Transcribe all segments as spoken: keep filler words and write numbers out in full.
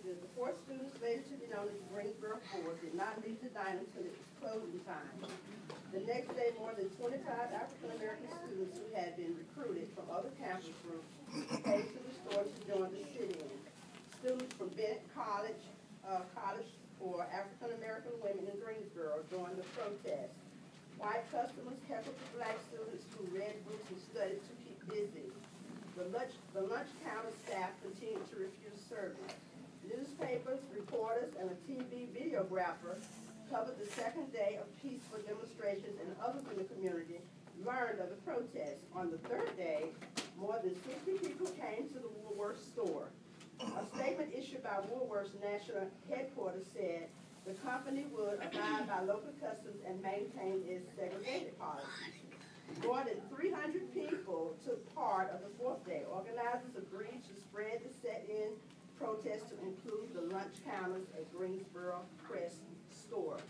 The four students later to be known as Greensboro Four did not leave the diner until it was closing time. The next day, more than twenty-five African American students who had been recruited from other campus groups came to the store to join the sit-in. Students from Bennett College, uh, College for African American Women in Greensboro joined the protest. White customers heckled the black students who read books and studied to keep busy. The lunch, the lunch counter staff continued to refuse service. Newspapers, reporters, and a T V videographer covered the second day of peaceful demonstrations, and others in the community learned of the protest. On the third day, more than sixty people came to the Woolworth store. A statement issued by Woolworth's national headquarters said the company would abide by local customs and maintain its segregated policy. More than three hundred people took part of the fourth day. Organizers agreed to spread the set-in protest to include the lunch counters at Greensboro Press store.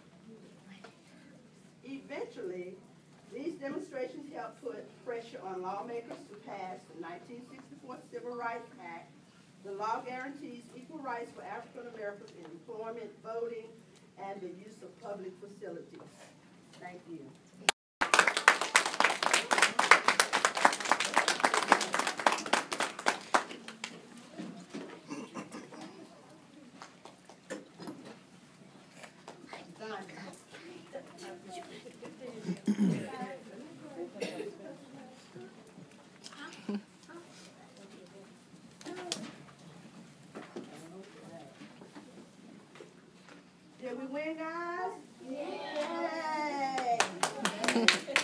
Eventually, these demonstrations helped put pressure on lawmakers to pass the nineteen sixty-four Civil Rights Act. The law guarantees equal rights for African Americans in employment, voting, and the use of public facilities. Thank you. Did we win, guys? Yay!